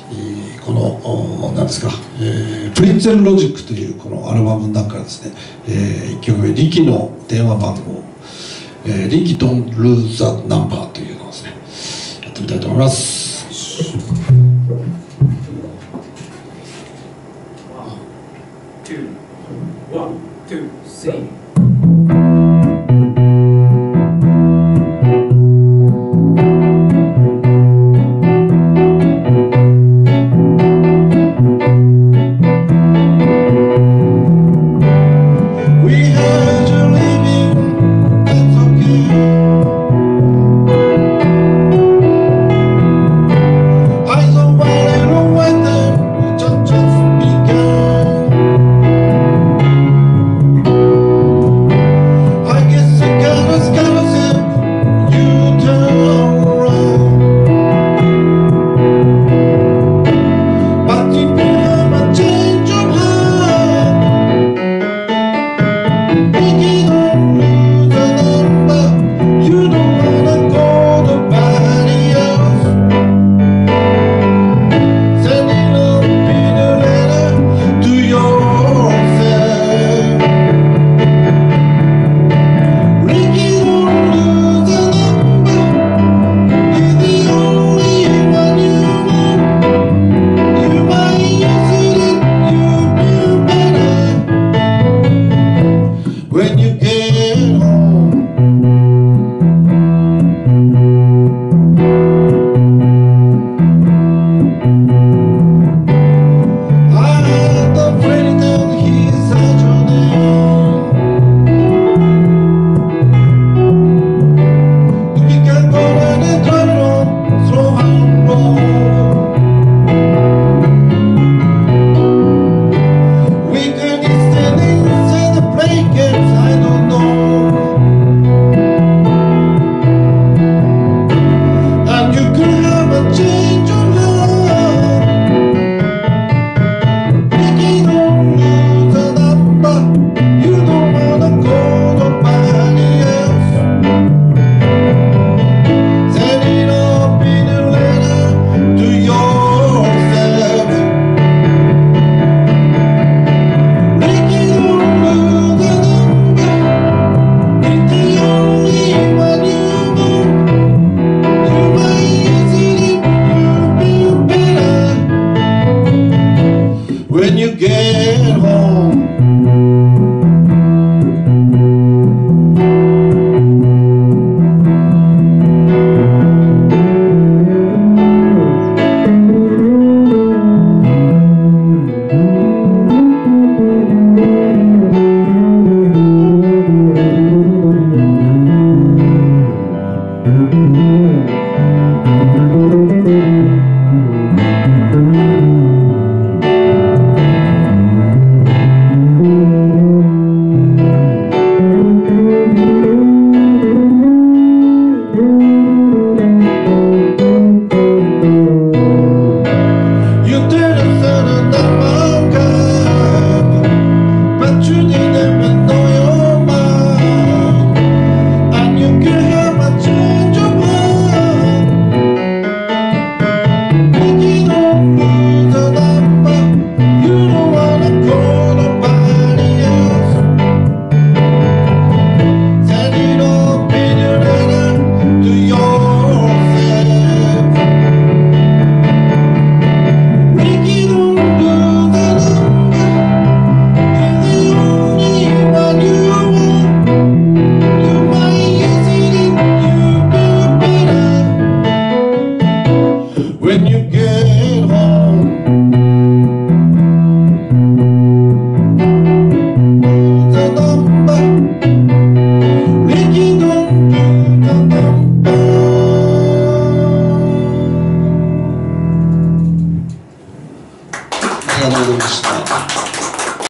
この何ですか、プリンツェルロジックというこのアルバムの中からですね、1曲目「リキの電話番号」「リキドンルーザナンバー」というのをですねやってみたいと思います。